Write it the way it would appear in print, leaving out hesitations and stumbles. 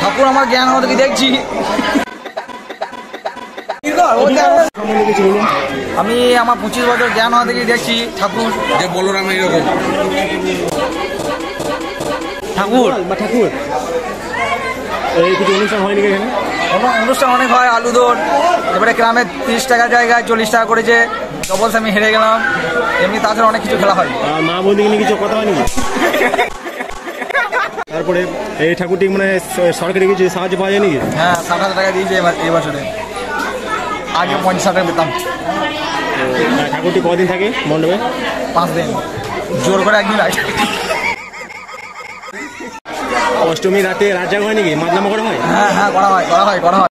ঠাকুর আমার জ্ঞান হওয়া থেকে দেখছি। আমি আমার 25 বছর জ্ঞান হওয়া থেকে দেখছি ঠাকুর যে বলরাম এরকম ঠাকুর ঠাকুর এই কিছু অনুষ্ঠান হয়নি এখানে? অনুষ্ঠান অনেক হয়, আলু দৌড়, এবারে গ্রামে 30 টাকা জায়গায় 40 টাকা করেছে, ডবলস আমি হেরে গেলাম, এমনি তাছাড়া অনেক কিছু খেলা হয়। মা বৌদি নিয়ে কিছু কথা হয়নি? তারপরে এই ঠাকুরটি মানে সরকারি কিছু সাহায্য পাওয়া যায় নাকি? হ্যাঁ, 60,000 টাকা দিয়েছে এই বছরে, আগে 50 টাকা পেতাম। ঠাকুরটি কদিন থাকে মণ্ডপে? 5 দিন, জোর করে একদিন রাখে। অষ্টমী রাতে রাত জাগা হয় নাকি? মাতলামা করা হয়? হ্যাঁ, করা হয়।